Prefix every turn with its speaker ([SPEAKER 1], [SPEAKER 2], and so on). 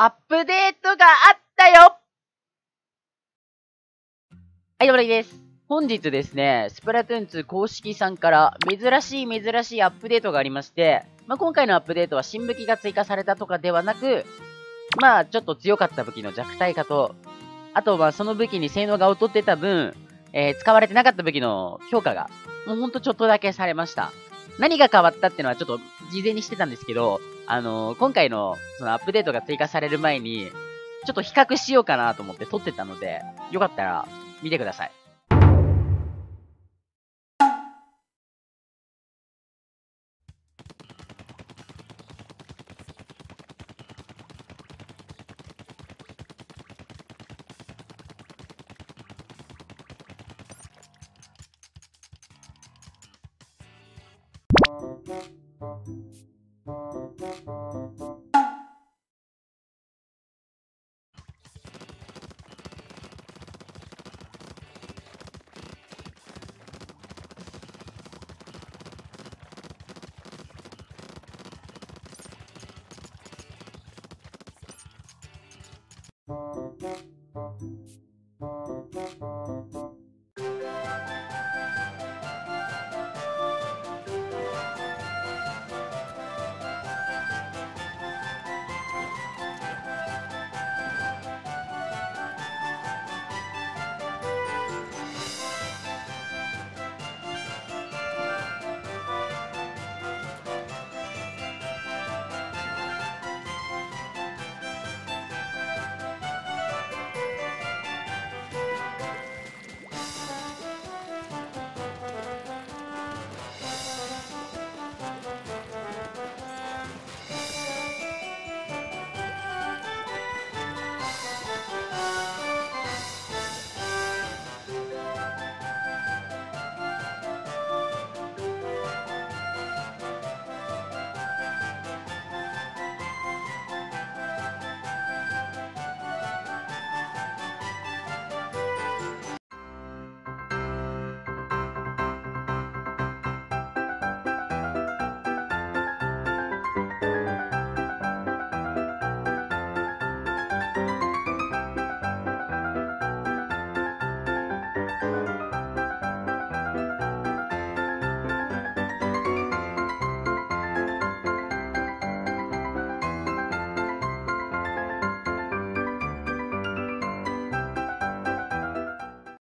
[SPEAKER 1] アップデートがあったよ。はい、どうもです。本日ですね、スプラトゥーン2公式さんから珍しいアップデートがありまして、今回のアップデートは新武器が追加されたとかではなく、ちょっと強かった武器の弱体化と、あとはその武器に性能が劣ってた分、使われてなかった武器の強化が、もうほんとちょっとだけされました。何が変わったっていうのはちょっと事前にしてたんですけど、今回のそのアップデートが追加される前に、ちょっと比較しようかなと思って撮ってたので、よかったら見てください。